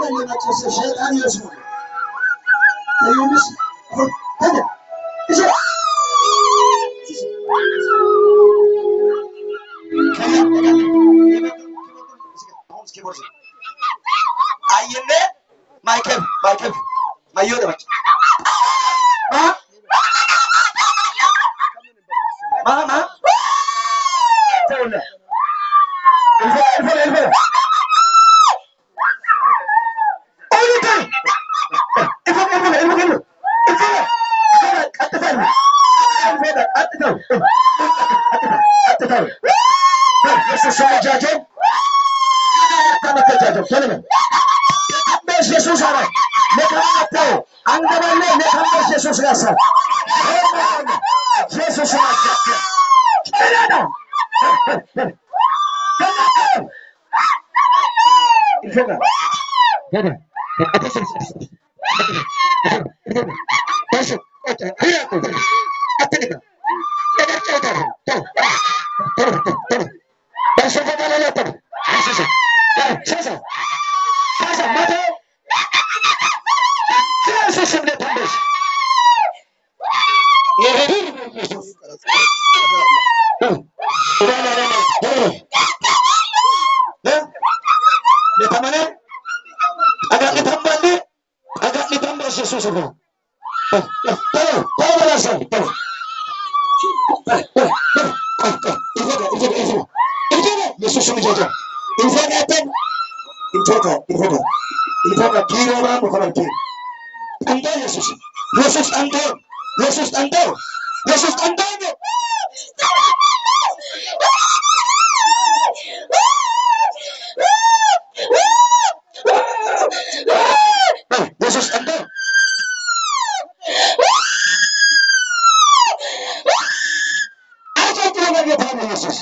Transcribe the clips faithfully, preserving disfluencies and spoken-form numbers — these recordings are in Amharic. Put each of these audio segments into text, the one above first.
اللي ما تشوف الشيطان يسمع يومس هذا ايش اينه مايكل مايكل ما يودك ما ما ما تقول الفل الفل الفل قولي تاني الفل الفل الفل الفل الفل الفل الفل الفل يسوس جاجو كما تجاجو كلمة بس يسوس على نكمل عندما نكمل يسوس راسه يسوس راسه كلنا كلنا كلنا بس هي أتنقل بس هذا لا لا ترى شاشة شاشة شاشة ما ترى شاشة من التنبش لا لا لا لا لا لتمنى أجا لتمنى أجا لتمنى شاشة كذا ترى ترى لا شيء ترى Yesus menjaga. Infakatan, infakat, infakat, infakat kira orang bukan kira. Anda Yesus, Yesus Anda, Yesus Anda, Yesus Anda. Yesus Anda. Apa yang lagi tahu Yesus?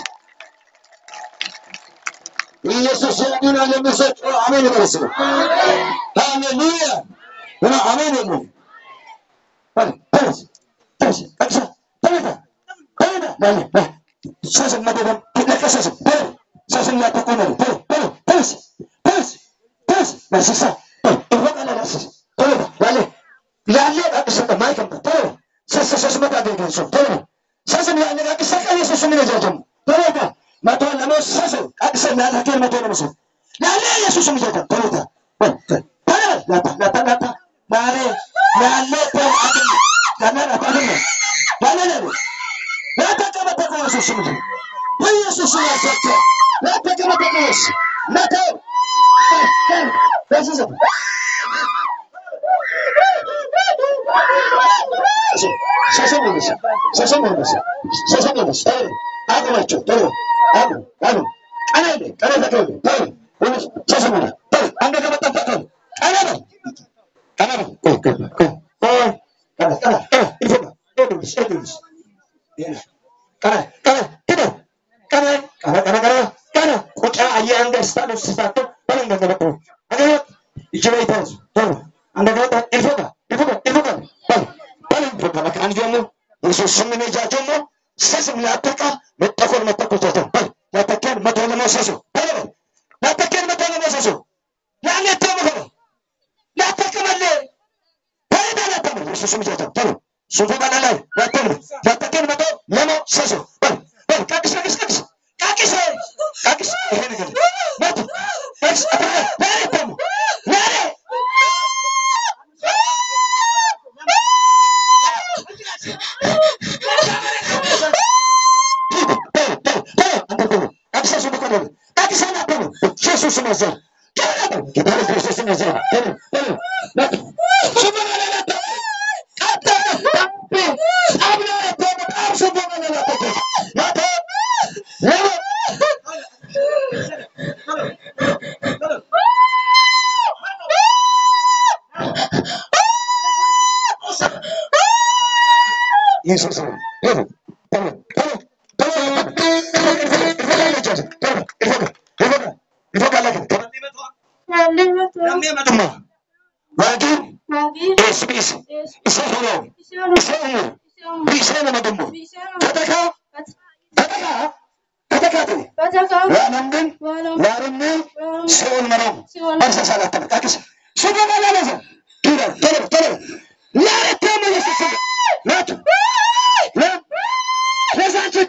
Yesus yang ada Yesus, amin Yesus. Haleluya. Mana amin ini? Terus, terus, terus, terus, terus, terus, mana? Saya mati dalam kita kasih. Terus, saya mati kuno. Terus, terus, terus, terus, terus, masih sah. Terus, terus ada masih. Terus, balik. Lalu aku sudah main kamu. Terus, saya saya mati ada di sana. Terus, saya mati ada kisah Yesus ini jajam. Terus. Matu nama sesuatu, aksen dan akhir matu nama sesuatu. Lalu Yesus menjadi terus. Terus, lata, lata, lata, mari, lalu terus akan, karena apa ini? Lalu lalu, lata kama tak Yesus menjadi. Yesus menjadi. Lata kama tak Yesus. Lata. Yesus. Saya menjadi. Saya menjadi. Saya menjadi. Aku macam terus. Anu, anu, ana ini, ana tak tahu, tahu, ini saya mana, tahu, anda kamu tak tahu, ana apa, ana apa, oh, oh, oh, ana, ana, ana, ini apa, ini ini, ini, ana, ana, tidak, ana, ana, ana, ana, ana, kucing ayah anda satu satu, paling anda tahu, ana, istilah itu, tahu, anda kamu tahu, ini apa, ini apa, ini apa, tahu, paling berapa kali kamu, Yesus semini jatuhmu, saya semelakukan, metakor metakor jatuh. Latakan mata nama sesu. Latakan mata nama sesu. Lalu tahu. Latakan mana? Pada latakan Yesus menjadi tahu. Sudah mana lagi? Latakan. Latakan mata nama sesu. Ber, ber, kaki kaki kaki kaki kaki ini kan. Mata. Kaki apa? Lari tahu. Lari. Yesus menjadi. Kita harus Yesus menjadi. Subhanallah. Kata tapi abna itu apa subhanallah. Mata. Lalu. Yesus. Lalu. Lalu. Walang din, walang din, siyon manong, basta sa lahat ng kakis. سبحان الله لازم كده طلب طلب لا تام يسوس لا لا لازمك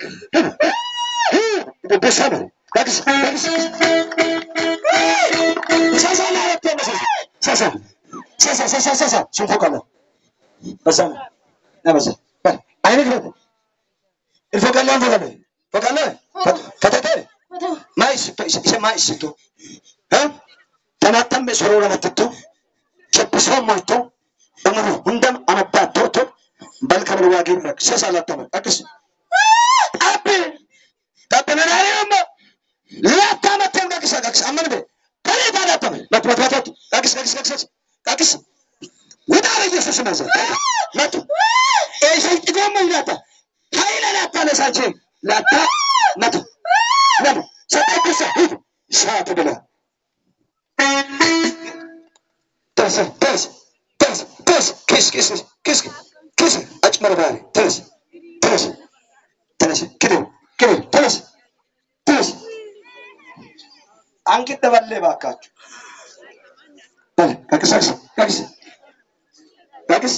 بس هذا بس بس ساسا لا تام ساسا ساسا ساسا ساسا شوف فوق الله بس انا لا بس عينك كده الفوق الله فوق الله فوق الله فتاتي ما يسمى ما يسمى ها تناتم بسرور نتتو شبسوا مالتو أمره هندم أنا باتوتو بل كمل واجب لك سسالة تمام أكس أبي تبنا نعيم لا تامة تنقى كسا كس أمر به تري تانا تمام لا تبى تبى كس كس كس كس وده على يسوع سمازة لا تو إيش يتقوم من لاتا هاي لا لا تانا ساجين لا تا لا تو لا ساتكسا سات بلا تاس تاس تاس تاس كيس كيس كيس كيس أجمل بالي تاس تاس تاس كده كده تاس تاس أنكي تبلي باكات بله كاكس كاكس كاكس كاكس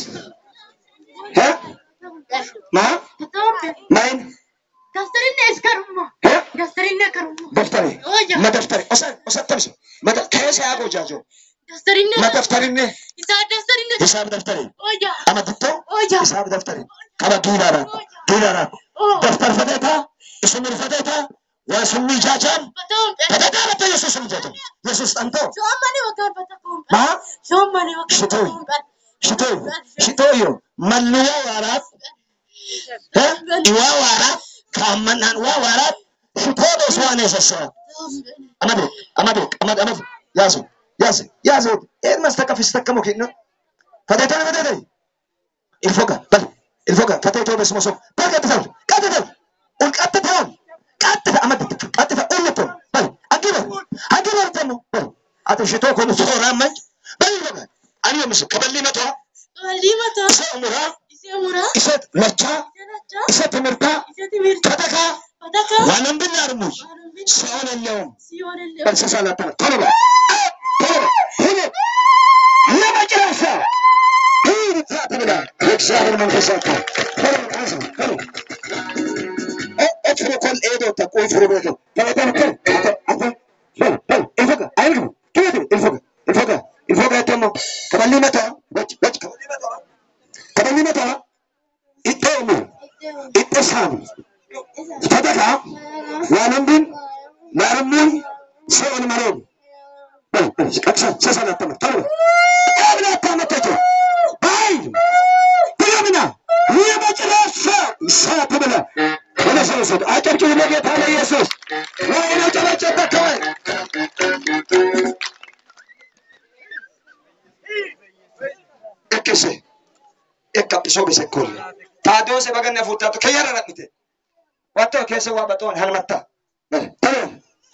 ها ما ماين دفترين إسكارما ها دفترين كارما دفتري ما دفتري أصلا أصلا تمشي ما كيس يا أبو جاجو دفترين ما دفتري نه إذا دفترين حساب دفتري أوجا أما دكتور أوجا حساب دفتري كما دولارا دولارا دفتر فتاة اسم الفتاة واسم الجاجان بتوم فتاة فتاة يسوس الجاجان يسوس أنتو شو أماني وكان بتكون ما شو أماني وكان شتوي شتوي شتوي ملوا وارات ها إيوا وارات كمان وا وارات شتوي سواني سسوا أمادك أمادك أماد أماد ياسو ياسو ياسو إيه ما استكف استكمو كينو فتاة فتاة الفوكا بل الفوكا فتاة بس مسوق بل كتفهم كتفهم والكتفهم كتفهم أماد كتفهم أولتهم بل أجيبه أجيبه تمو بل أتشتوي كل صورة مج بل الفوكا أنا مش كبلي متى اللي متى سأمرا إسمورا إسات مچا إسات مرتا فتاكا فتكا وانم بالنارموش سؤال اليوم سيور اللي بل سسالة طلبة طلبة طلبة لما جلسة هي تعتمد يكسر المنفسات طلبة عزم طلبة اتفرق كل ايدو تقوي فربك طلبة طلبة طلبة طلبة الفقة عينكم كيف الفقة الفقة الفقة تمام كبالي متى وجه وجه كبالي متى كبالي متى اتأمر اتسام فتكا وانم نارمون سؤال مرون أكثر سسالة تمام طلبة أبدا تمام تجو باي تلامنا هي مجلسة ساتبنا ولا سوسد أجل كل ما جت على يسوع وأنا جل جل كمان إكسي إكابسو بسكول تادو سبعين نفوتات كيارا نتني واتو كيسو وابتون هالمتا تمام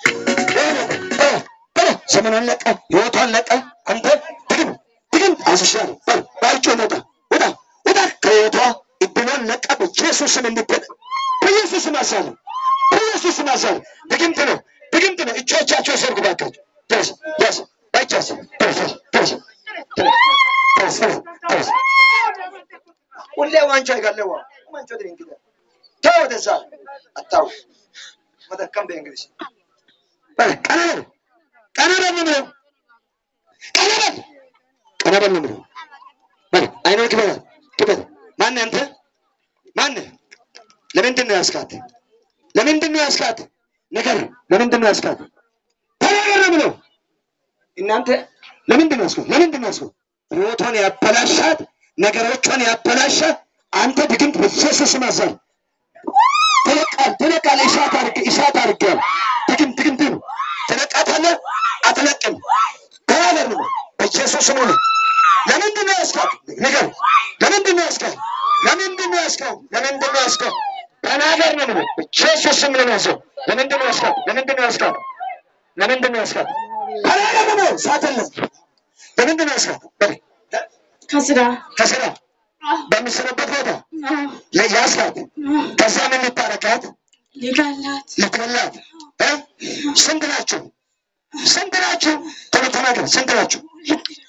سمعنا لك يوتون لك أنت تجيب تجيب أساسيان بايجو ندا ودا ودا كيوتوا إبنان لك أبو يسوع من دبنا بيسوع ما سال بيسوع ما سال تجيب تنا تجيب تنا إتشو تشو سير كباك ترس ترس بايجاس ترس ترس ترس ترس ولا وانشوا يقال له وانشوا درين كده تاو دزا أتاو ماذا كم بإنجليزي أنا كندا نمرو كندا كندا نمرو بل أين كبر كبر من أنت من لمن تنو أسكات لمن تنو أسكات نكر لمن تنو أسكات كندا نمرو إن أنت لمن تنو أسكات لمن تنو أسكات روتون يا بلاشات نكروتون يا بلاشات أنت بكنت بفسس مازال تلقى تلقى الإشارة إشارة رجال تكن تكن تكن تلقى أتلا أتلقى هذا من بيسوع سمونه لمن دنا أسكت نقول لمن دنا أسكت لمن دنا أسكت لمن دنا أسكت أنا هذا من بيسوع سمونه نسوا لمن دنا أسكت لمن دنا أسكت لمن دنا أسكت أنا هذا من ساتل لمن دنا أسكت كسرة كسرة بمسرة بفوتا لا ياسكت كسرة من التاركات لقالات لقالات ها سندراتشو سندراتشو ترى تناقل سندراتشو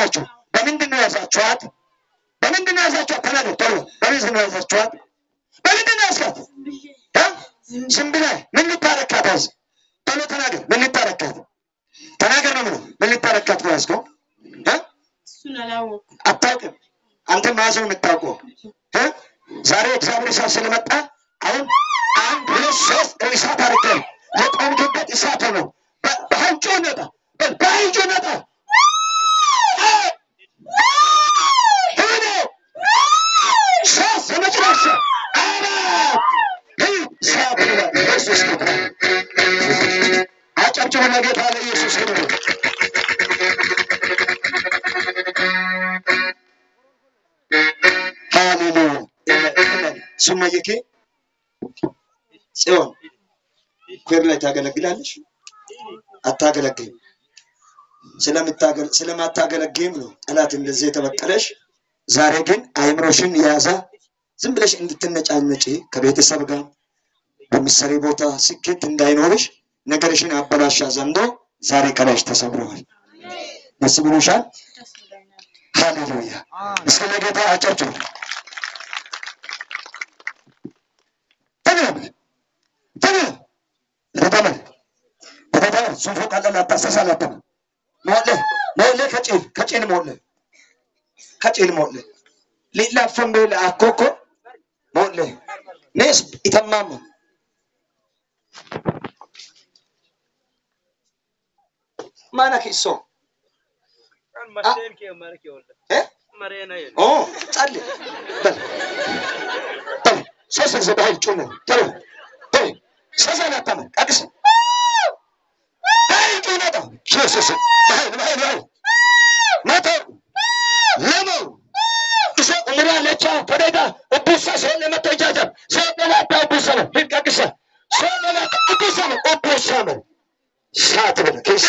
ናችሁ? በምንድን ነው ያዛችኋት? በምንድን ነው ያዛችኋት? ተናገር ቶሎ። በምንድን ነው ያዛችኋት? በምንድን ነው ያዝካት? ዝም ብለህ ምን ልታረካት ያዝ? ቶሎ ተናገር። ምን ልታረካት? ተናገር ነው የምለው። ምን ልታረካት ነው ያዝከው? እሱን አላወኩም። አታውቅም። አንተ ማዘው የምታውቀው ዛሬ እግዚአብሔር እሳት ስለመጣ አሁን አንድ ሁለት ሶስት እሳት አድርገን የቆምክበት እሳት ነው። በሀንጮ ነጣ በሀንጮ ነጣ ሶስት የመጨረሻ እሳት ኢየሱስ ጌታ አጨብጭቡ ለጌታ ለኢየሱስ ክብር። ሃሌሉያ ሱመየኬ ጽዮን ክብር ላይ ታገለግላለች አታገለግልም? ስለምታገል ስለማታገለግም ነው ጠላት እንደዚህ የተበቀለሽ። ዛሬ ግን አይምሮሽን ያዛ ዝም ብለሽ እንድትነጫነጪ ከቤተሰብ ጋር በሚሰሪ ቦታ ስኬት እንዳይኖርሽ ነገርሽን አበላሻ ዘንዶ ዛሬ ከላሽ ተሰብረዋል። ደስ ብሎሻል? ሃሌሉያ እስከ ለጌታ አጨብጭቡ። ተነም ተነም ተነም ተነም ሱፉ ካለላ ተሰሳለተ ሞለ ሞለ ከጪል ከጪል ሞለ ከጪል ሞለ ሊላፈም በለ አኮኮ ሞለ ነስ ይተማም ማናክ እሶ ማሽን ከማርክ ይወልደ እ ማሪያና ይል ኦ ጻል በል ሶስት ዘባይ ጩነ ተረ ተረ ሰሰናተም ቀቅስ አይ ጩነታ ኢየሱስ ባይ ባይ ባይ ማታ ለሞ እሱ ኡምራ ለቻ ፈደዳ ኡቡሳ ሰለ መተጃጃ ሰለ ለታ ኡቡሳ ነው ልቀቅሰ ሰለ ለታ ኡቡሳ ነው ኡቡሳ ነው ሻት በል ከሰ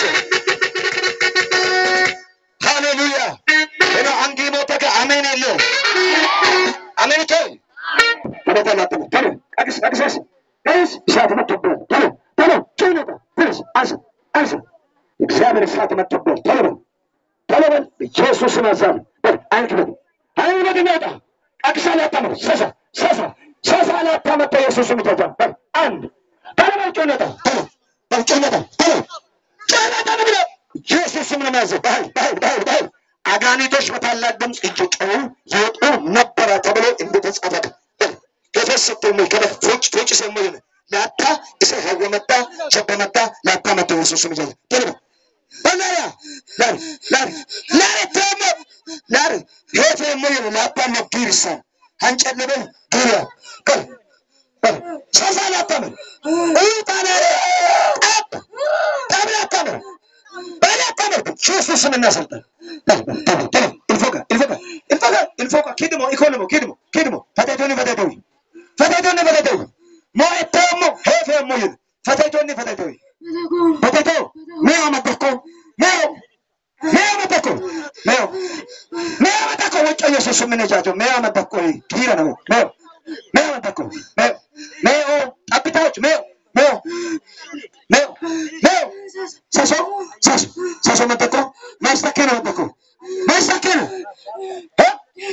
ሃሌሉያ እኔ አንጊ ሞተከ አሜን የለው አሜን ተይ ተረጋጋ ተረ ቀቅስ ቀቅስ ቀቅስ ሻት መጥቶብህ ተረ ተረ ጩነታ ተረስ አስ አስ እግዚአብሔር ሻት መጥቶብህ ተረ ተረ ኢየሱስ ናዛል በል አንክበት አንክበት ይመጣ ቀቅስ አላታም ሰሳ ሰሳ ሰሳ አላታም ኢየሱስ ምታታ በል አንድ ተረ ጩነታ ተረ በል ጩነታ ተረ ጩነታ ብለ ኢየሱስ ምን ማዘ ባይ ባይ ባይ ባይ አጋኒቶች በታላቅ ድምጽ እየጮሁ ይወጡ ነበር ተብሎ እንደተጻፈ ከፈሰተው ከፈጭ ፈጭ ሰሞይ ላታ እሰ ሀወመጣ ቸበመጣ ላታ መጣ ኢየሱስ ምን ይላል ተልባ በላያ ላር ላር ላር ተሞ ላር ሄተ ሞይ ላታ መግሪሳ አንጨለበ ዱራ ከ ሰሳላተም እታለ አብ ታብላተም በላተም ኢየሱስ ምን እናሰልጣ ኢንፎካ ኢንፎካ ኢንፎካ ኢንፎካ ኪድሞ ኢኮኖሞ ኪድሞ ኪድሞ ፈታቶኒ ፈታቶኒ ፈታቶኒ ፈታቶኒ ሞእተሞ ሄፈ ሞይ ፈታቶኒ ፈታቶኒ ፈታቶ ሜኦ መተኮ ሜኦ ሜኦ መተኮ ሜኦ ሜኦ መተኮ ወጭ ኢየሱስ ምን ነጃጆ ሜኦ መተኮ ኪራ ነው ሜኦ ሜኦ መተኮ ሜኦ ሜኦ አብታዎች ሜኦ ሜኦ ሜኦ ሜኦ ሰሶ ሰሶ ሰሶ መተኮ ማስተከነ መተኮ ማስተከነ እ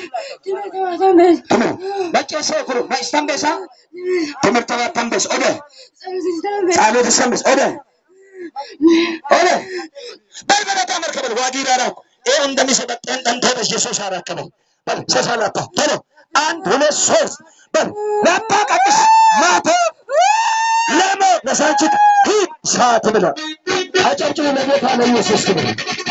ትምህርት በጨሰ ኩሩ ማስተምበሳ ትምህርት ተምበስ ኦደ ጻሎት ሰምስ ኦደ ኦደ በልበታ መርከበል ዋጊራራ ኤ እንደሚሰጠን ጠንተበ ኢየሱስ አራከበል በል ሰሳላታ ተሎ አንድ ሁለት ሶስት በል ለባቀቅስ ማቶ ለሞ ለሳንቺት ሂድ ሳት ብለ አጨብጭቡ ለጌታ ለኢየሱስ ክብር።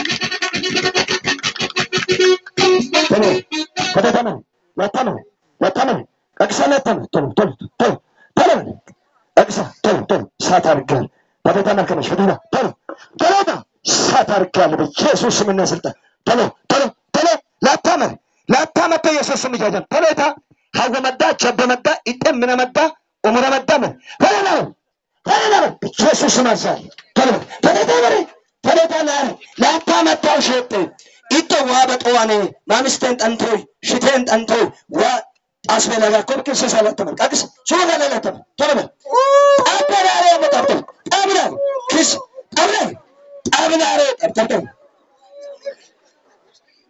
ተሎ ከተተመ ወተመ ወተመ ቀቅሰለተመ ተሎ ተሎ ተሎ ተሎ ቀቅሰ ተሎ ተሎ ሳት አርገል በተተመ ከመሽ ፈዲና ተሎ ተሎ ሳት አርገል በኢየሱስ ስም እና ስልጣን ተሎ ተሎ ተሎ ላታመ ላታመ ኢየሱስ ስም ይጃጃል ተሎታ ሀወመዳ ቸበመዳ ኢጤም ምነመዳ ኡምረመዳመ ተሎ ተሎ ኢየሱስ ስም አዛል ተሎ ተሎ ተሎ ተሎ ላታመ ታውሽጥ ኢቶ ዋበጠዋኔ ማምስተን ጠንቶይ ሽቴን ጠንቶይ ዋ አስበላጋ ኮርክ ሰሳላተመ ቀቅስ ሶጋላላተመ ተሎ አበራሪ ያመጣጥ አብራ ክስ አብራ አብራሪ ጠርጠር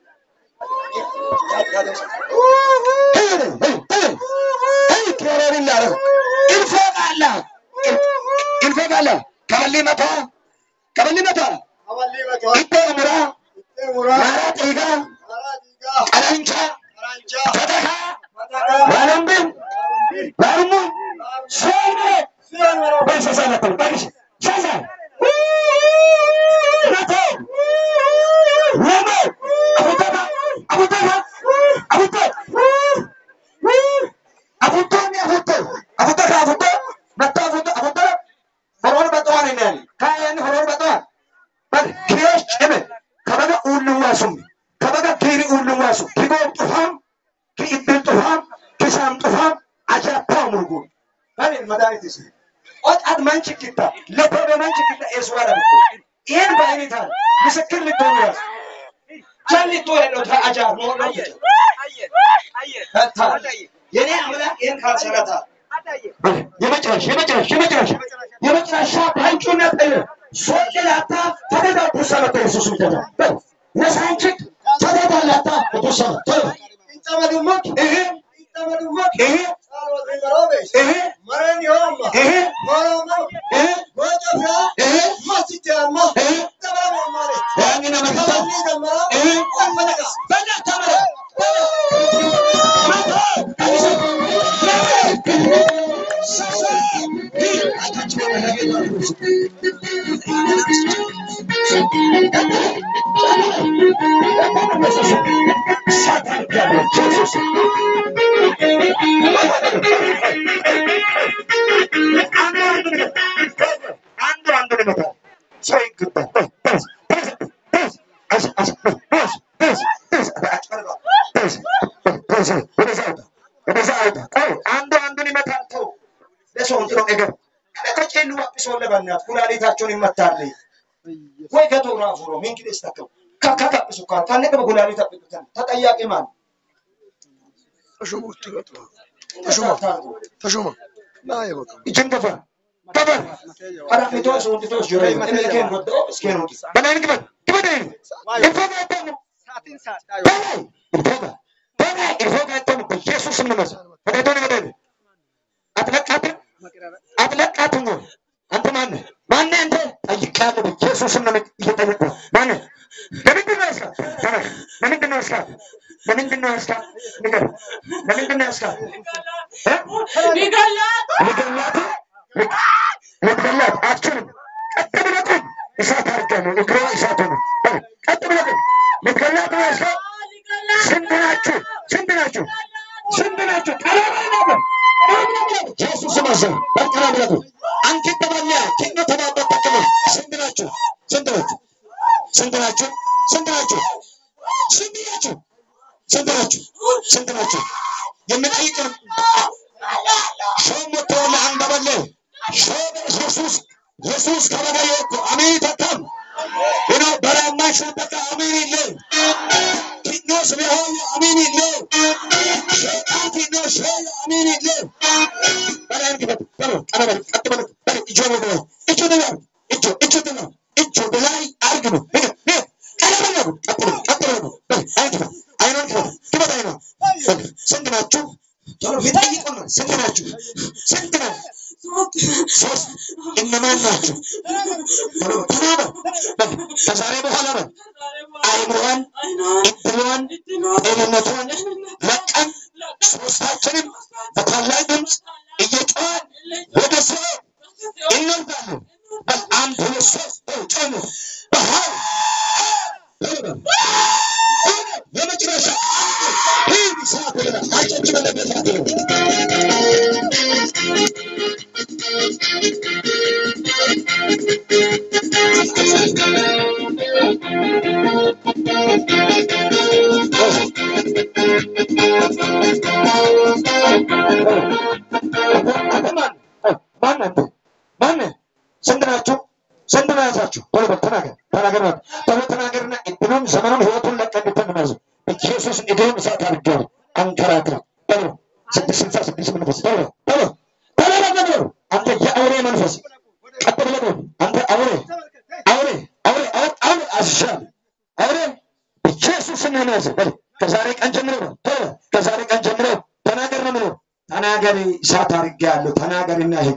ከዛሬ ቀን ጀምሮ ከዛሬ ቀን ጀምሮ ተናገር ነው ምለው ተናገር እሳት አድርጌያለሁ ተናገርና ይሄ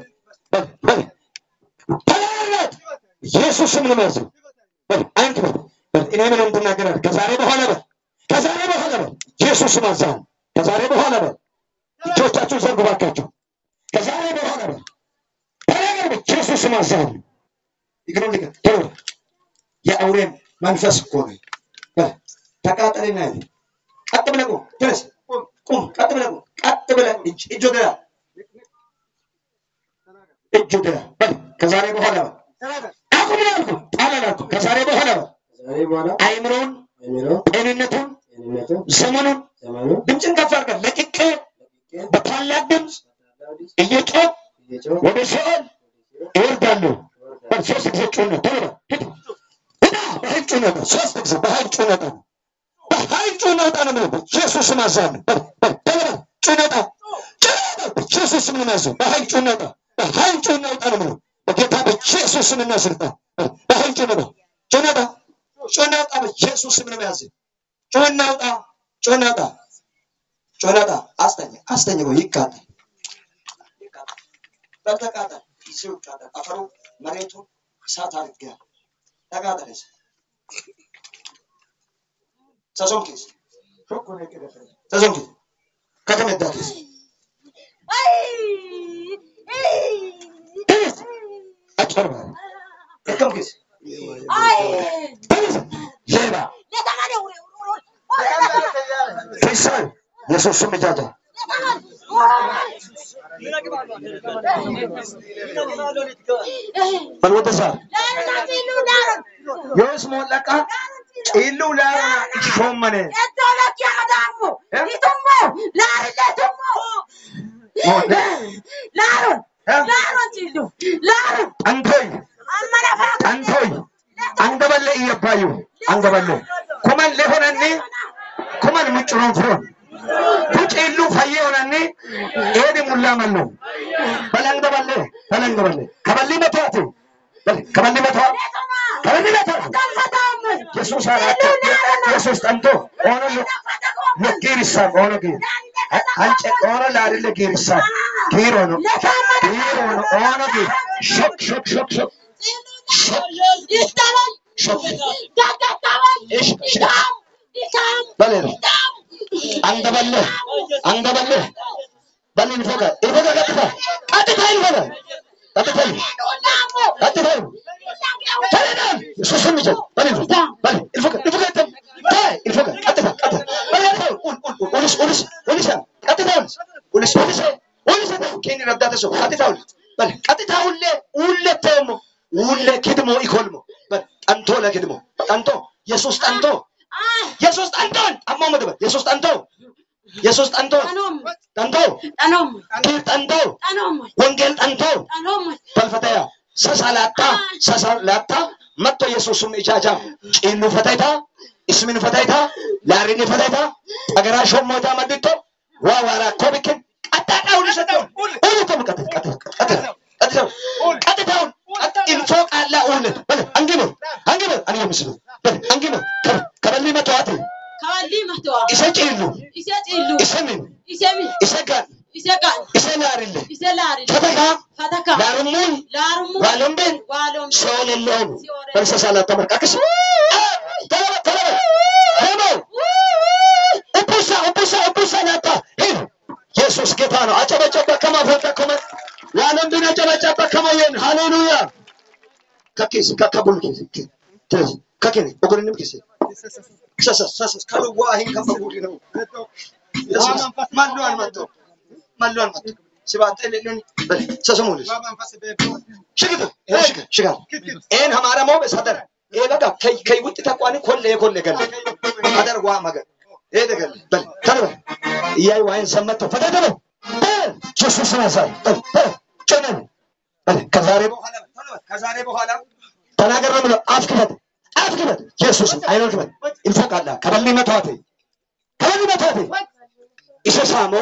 ተናገር ኢየሱስም ነው ማለት አንተ እኔ ምንም ተናገር ከዛሬ በኋላ ከዛሬ በኋላ ኢየሱስ ማዛን ከዛሬ በኋላ እጆቻችሁ ዘርጉ ባካችሁ ከዛሬ በኋላ ተናገር ኢየሱስ ማዛን ይግሩ ልክ ተው የአውሬም መንፈስ እኮ ነው ተቃጠልና ቀጥ ብለህ ቁም ድረስ ቁም ቀጥ ብለህ ቁም ቀጥ ብለህ እጅ እጅ ወደ እጅ ወደ ከዛሬ በኋላ አቁም ያልኩ ታላላኩ ከዛሬ በኋላ ከዛሬ በኋላ አይምሮን ጤንነቱን ዘመኑን ድምፅን ከፍ አድርገህ ለቅቄ በታላቅ ድምፅ እየጮህ ወደ ሲኦል እወርዳለሁ ሶስት ጊዜ ጮህ ተብሎ በኃይል ጮህ ነበር ሶስት ጊዜ በኃይል ጮህ ነበር በኃይል ጮህ ነበር ነው ኢየሱስ ማዛን ተብሎ ጮህ ነበር ኢየሱስ ምን ማዘው በኃይል ጮህ ነበር በኃይል ጮህ ነበር ነው በጌታ በኢየሱስ ምን እናስልጣ በኃይል ጮህ ነበር ጮህ ነበር ጮህ ነበር በኢየሱስ ምን ማዘው ጮህ ነበር ጮህ ነበር ጮህ ነበር አስተኛ አስተኛ ወይ ይቃጠል ይቃጠል በተቃጠል ይቃጠል አፈሩ መሬቱ እሳት አድርገህ ተቃጠለስ ሰሶንኪስ ሾኮነ ከደፈ ሰሶንኪ ከተመዳተስ አይ አጥፈርባ ከተምኪስ አይ ሌባ ለተማሪ ፍሪሳን ኢየሱስ ስም ጃጃ በልወደሳ ዮስ ሞለቃ ኢሉ ላራ ሾመነ እቶለክ ያዳሙ ይቱሞ ላርለቱሞ ላሩ ላሩ ኢሉ ላሩ አንቶይ አንቶይ አንገበለ ይባዩ አንገበለ ኮማን ለሆነኒ ኮማን ምጭሮን ፍሮን ኩጭሉ ፈየውነኒ ኤዲ ሙላመሉ በላንገበለ በላንገበለ ከበሊ መቷት ከበሊ መቷት ከበሊ መቷት ኢየሱስ አራተ ኢየሱስ ጠንቶ ሆኖ ለጊሪሳ ሆኖ ጊር አንጨ ሆኖ ላድለ ጊሪሳ ጊሮ ነው ጊሮ ነው ሆኖ ጊር ሾክ ሾክ ሾክ ሾክ ሾክ ይስታል ሾክ ዳዳታው ይስታም ይስታም በለ አንገበለ አንገበለ በልን ፈጋ ይፈጋ ቀጥታ ቀጥታ ይፈጋ ቀጥታ ቀጥታ ተለናል ሱሱም ይጀ በልን በል ይፈጋ ይፈጋ ታይ ይፈጋ ቀጥታ ቀጥታ በልን ኡል ኡል ኡልስ ኡልስ ኡልስ ቀጥታ ኡልስ ኡልስ ኡልስ ኡልስ ከኒ ረዳተ ሰው ቀጥታ ኡልስ በል ቀጥታ ኡለ ኡለ ተሞ ኡለ ከድሞ ይኮልሞ በል ጠንቶ ለከድሞ ጠንቶ ኢየሱስ ጠንቶ ኢየሱስ ጠንቶን አማመደ ኢየሱስ ጠንቶ ኢየሱስ ጠንቶ ጠንቶ ጠኖም ኪር ጠንቶ ጠኖም ወንጌል ጠንቶ ጠኖም በልፈታያ ሰሳላታ ሰሳላታ መጥቶ ኢየሱስም ኢቻቻ ጪኑ ፈታይታ እስሚን ፈታይታ ላሪኒ ፈታይታ አገራ ሾሞታ መድቶ ዋዋራ ኮብክን ቀጣጣው ሊሰጠው ሁሉ ተመቀጠ ቀጣ ቀጣ ቀጣ ቀጣው ኢንፎ ቃላ ኡል በል አንግሞ አንግሞ አንግሞ ምስሉ በል አንግሞ ከበሊ መቷት ከበሊ መቷት ይሰጪሉ ይሰጪሉ ይሰሚን ይሰሚን ይሰጋን ይሰጋን ይሰላርል ይሰላርል ፈተካ ፈተካ ላርሙን ላርሙ ዋሎምበን ዋሎም ሶለሎም በርሰሳላ ተመርካከስ ተለበ ተለበ ሄሞ ኡፑሳ ኡፑሳ ኡፑሳ ናታ ኢየሱስ ጌታ ነው አጨበጨበ ከማፈታ ከመ ዋሎምበን አጨበጨበ ከመየን ሃሌሉያ ከኪስ ከከቡል ኪስ ትዝ ከከኔ ኦግሪንም ኪስ ሰሰ ሰሰ ከሉዋሂ ከፈቡል ነው ኢየሱስ ማንዱን መጥቶ ማንዱን መጥቶ ሲባተ ለሉን ሰሰሙልስ ሽግት ሽግ ሽጋ ኤን ሐማራሞ በሰደር ኤ በቃ ከይ ከይ ውጥ ተቋኒ ኮለ የኮለ ገለ አደርጓ መገ ኤ ደገለ በል ተረበ ያይ ዋይን ሰመተ ፈተደበ ኢየሱስ ናሳል ጨነን ከዛሬ በኋላ ከዛሬ በኋላ ተናገር ነው አፍክበት አፍክበት ኢየሱስ አይኖርበት ይልፈቃላ ከበሊ መቷት ከበሊ መቷት ኢየሱሳሞ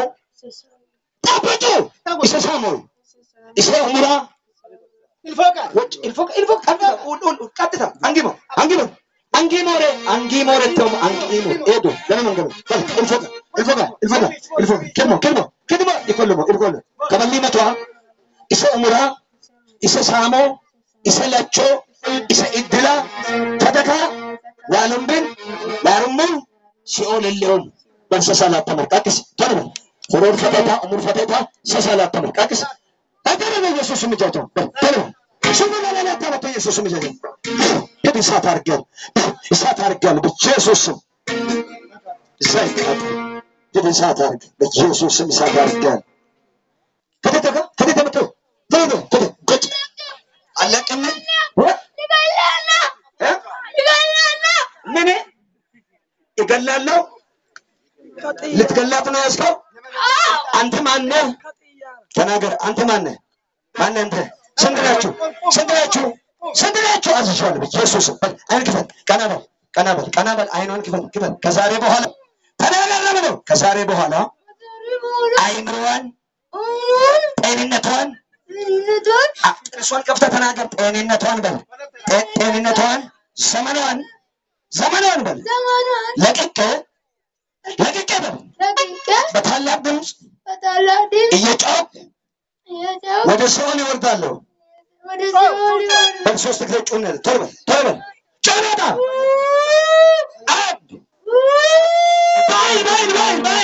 ታበጡ ኢየሱሳሞ ኢየሱሙራ ይልፈቃ ወጭ ይልፈቃ ይልፈቃ ኡል ኡል ቀጥታ አንግሞ አንግሞ Angi more, angi more tom, angi more. Edo, jangan mangkal. Ilfoga, ilfoga, ilfoga, ilfoga. Kemo, kemo, kemo. Ikolmo, ikolmo. Kabali matwa. Isa umura, isa samo, isa lacho, isa idila, sadaka, walumbin, warumun, si oleh leon. Bangsa salah tamar kakis, tahu? Horor fateta, umur fateta, sasalah tamar kakis. Apa yang Yesus menjadi? Tahu? Semua orang tahu apa Yesus menjadi. Kita saat harga, saat harga lebih Yesus. Zaid, kita saat harga, Yesus saat harga. Kita tahu, kita tahu betul. Tahu, tahu, tahu. Allah kami. What? Igalala. Eh? Igalala. Mana? Igalala. Litgalala pernah sekolah? Ante mana? Tenaga, ante mana? Mana ante? Sendiriacu, sendiriacu, sendiriacu azizwan. Yesus, ayat kifat, kanabal, kanabal, kanabal, ayat kifat, kifat. Kasari bohala, tenaga lama. Kasari bohala, ayatwan, ayatwan, Ayatwan. ah, teruswan kafta tenaga, ayatwan bal, ayatwan, zamanan, zamanan bal. Zamanan. Lagi ke, lagi ke bal. Lagi ke? Batalab dum, Bataladin. iya cok. Iya jauh. Wada soal iwardalo. Wada soal Bal sos tekret chunel, torba, torba. Chonada. Ab. Bay, bay, bay, bay.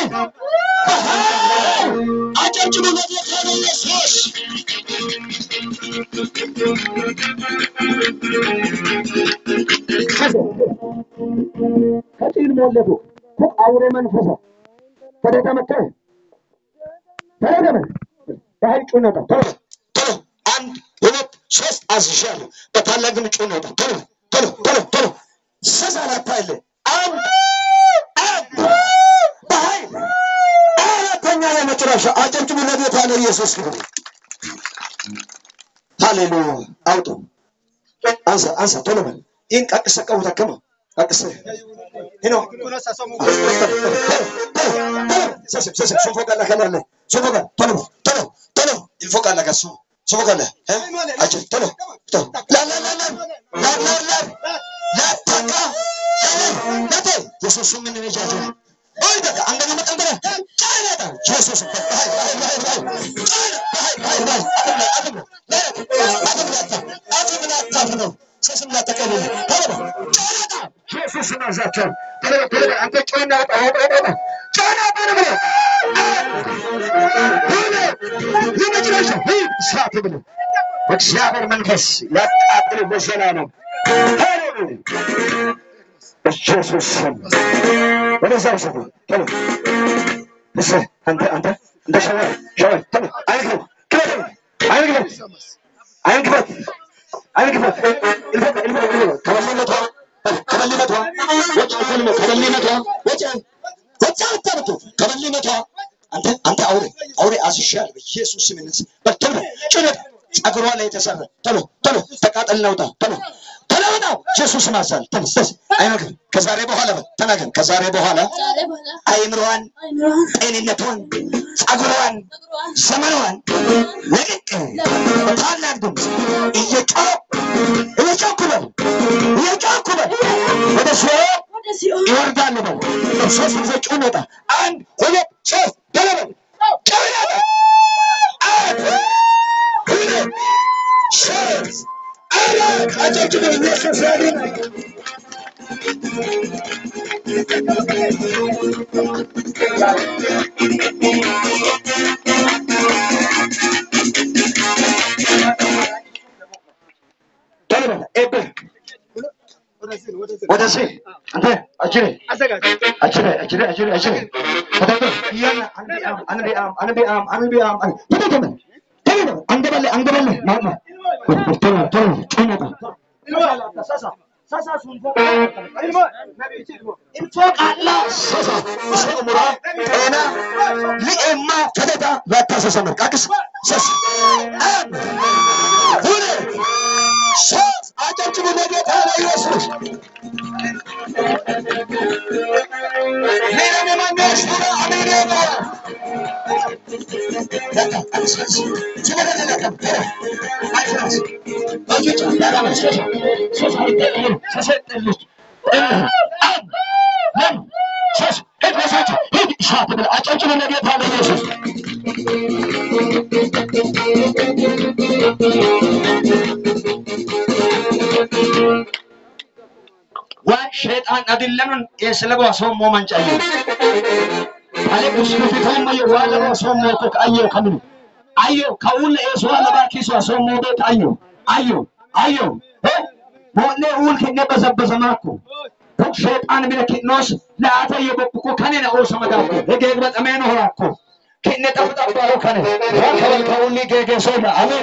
Acem cuma dia kena Yesus. Hasil molebu. Kok aure man fasa. Pada tamat kan? Pada tamat. Bahai chunada. Torba, torba. And ሁለት ሶስት አዝሻለሁ በታላቅ ምንጭነታ ቶሎ ቶሎ ቶሎ ቶሎ ሰሳላታ አይለ አንድ አንድ በኃይል አራተኛ የመጨረሻ አጨብጭቡ ለጌታ ለኢየሱስ ክርስቶስ ሃሌሉያ አውጡ አንሳ አንሳ ቶሎ በል ይህን ቀቅሰ ቀውታ ከማ ቀቅሰ ሄኖ ሰሰብ ሰሰብ ሶፎጋላ ከላለ ሶፎጋ ቶሎ ቶሎ ቶሎ ይፎጋላ ከሱ ሶፎጋላ አጭ ቶሎ ቶሎ ላ ላ ላ ላ ላ ላ ላ ላ ታካ ለተ ኢየሱስ ምን ነጃጀ ወይ በቃ አንደኛ መቀንበረ ጫናታ ኢየሱስ ሃይ ሃይ ሃይ ሃይ ሃይ ሃይ አጥም አጥም አጥም አጥም ነው ሰስም ላተቀበለ ቶሎ ጫናታ ኢየሱስ ናዛቸው ቶሎ ቶሎ አንተ ጫና አጣ ጫና ባረበ ለመጨረሻ ሳት ብሎ እግዚአብሔር መንፈስ ያቃጥል በሰላም ኢየሱስ ወደዛ ሰው ቶሎ እሰ አንተ አንተ እንደ ሸዋይ ሸዋይ ቶሎ አይግቡ ከበደ አይግቡ አይግቡ አይግቡ ilmu ilmu ilmu ከበሊመቷ ከበሊመቷ ወጭ ከልመ ከበሊመቷ ወጭ ወጭ አታርቱ ከበሊመቷ አንተ አንተ አውሬ አውሬ አዝሻል በኢየሱስ ስም እንስ በቶሎ ጭነት ጸጉሯ ላይ የተሰራ ቶሎ ቶሎ ተቃጠል ነውጣ ቶሎ ቶሎ ነው ኢየሱስ ማሳል ተንስተስ አይመክም ከዛሬ በኋላ ተናገር ከዛሬ በኋላ አይምሯን ጤንነቷን ጸጉሯን ዘመኗን ለቅቅ ታላቅ ድምፅ እየጮህ እየጮህ በል እየጮህ በል ወደ ሲኦል ይወርዳል በል ሶስት ጊዜ ጮህ ነውጣ አንድ ሁለት ሶስት ቶሎ በል ጮህ ነውጣ አንድ ሁለት ሶስት አራት አጨብጭቡ ኢየሱስ ያድናል ቶሎ በል ኤብ ወደዚህ አንተ አጅሬ አጅሬ አጅሬ አጅሬ አጅሬ ተደረገ ያና አንቢያም አንቢያም አንቢያም አንቢያም ተደረገ ተደረገ አንገበለ አንገበለ ማማ ቶሎ ቶሎ ጮነታ ሳሳ ሳሳ ሱንፎ ኢልሞ ኢልፎ ቃላ ሳሳ ሰሙራ ጤና ሊኤማ ፈተታ ባታሰሰመ ቃቅስ ሰስ አብ ሁለ ሶስት አጨብጭቡ ለጌታ ለኢየሱስ ሌላ ማንስ ሁላ አሜሪካ ለካ አስፈስ ስለለ ለካ አይፍራስ ባጆች ያራማ ሶሳ ሶሳ ሰሰጥልሽ Amen. Amen. Says, it was it. He shot him. I told you when I get out of Jesus. Why shaitan adillan yeslabo so moment ayo. Ale usku fitam ayo wala so moto ayo kamu. Ayo kaul es wala baki so so moto ayo. Ayo. Ayo. Eh? Mo ne ul ke ne bazabazamako. شيطان من كنوس لا أتى يبقى كنين أو سمدارك هيك بس أمين هراكو كنين تفضل أبغى كنين وكذا كوني كي سودا أمين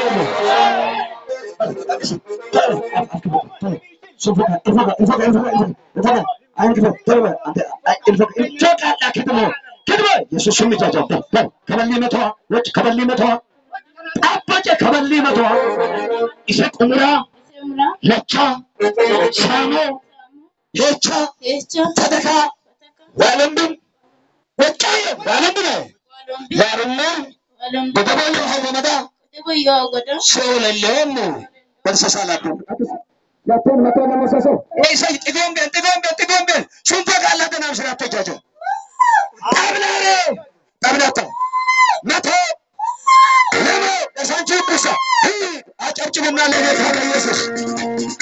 أمين سوفك إفك إفك إفك إفك أنا كده ترى أنت إفك إفك لا كده كده يسوع سمي جاجا كمالي متوا وش كمالي متوا أبجة كمالي متوا إسحاق عمره لچا سامو Hecha, Tadaka, Walambin, Wakayo, Walambin, Walambin, but the boy of Hamada, so a lemon, what's a salad? Lapon, Lapon, Masaso. They say, Tigombe, Tigombe, Tigombe, Sumpaka Latin Amsterdam, Jajo. Tabnare, Tabnato, Nato, Nemo, the Sancho Pusa, he, I touch him now, Jesus.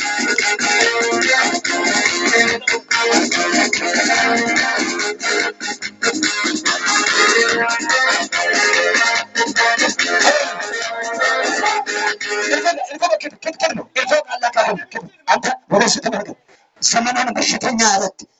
Samana bashitanya alatti